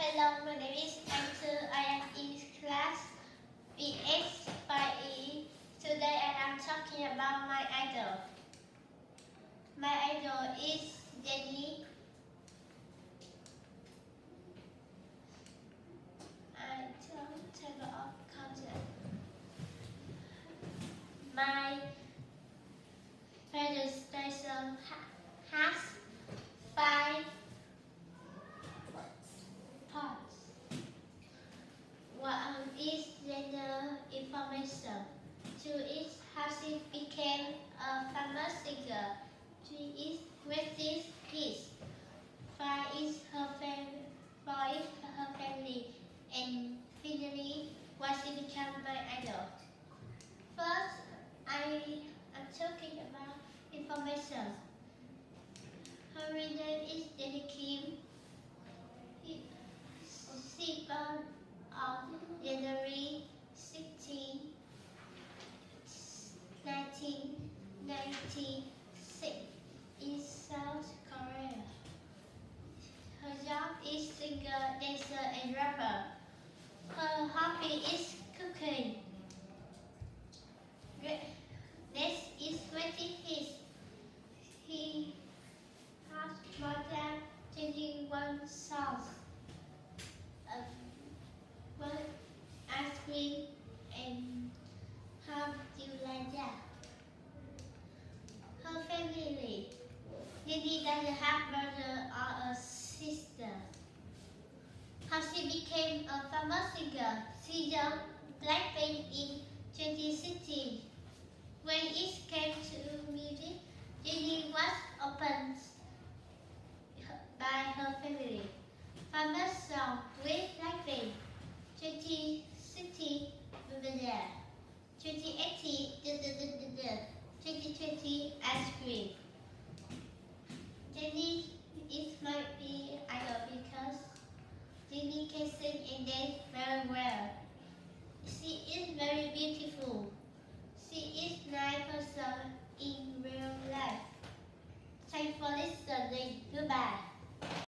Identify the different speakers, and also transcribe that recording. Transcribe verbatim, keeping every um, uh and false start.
Speaker 1: Hello, my name is Andrew. I am in class B X five E. Today I am talking about my idol. My idol is Jennie. I don't table of content. My favorite station has five parts. One is gender information. Two is how she became a famous singer. Three is greatest hits. Five is her family. Four is her family. And finally, why she became my idol. First, I am talking about information. Her real name is Jennie Kim. She born on January sixteenth, nineteen ninety-six in South Korea. Her job is singer, dancer, and rapper. Her hobby is cooking. Next is Greatest Hits. He has more than twenty-one songs. Uh, one ice cream and how do you like that? Her family. Jennie doesn't have brother or a sister. How she became a famous singer. She joined Blackpink in twenty sixteen. When it came to music, Jennie was opened by her family. Famous song with Blackpink. twenty sixteen, we were there. twenty eighteen, da, da, da, da, da. twenty twenty, ice cream. Jennie is my be idol because Jennie can sing and dance very well. She is very beautiful.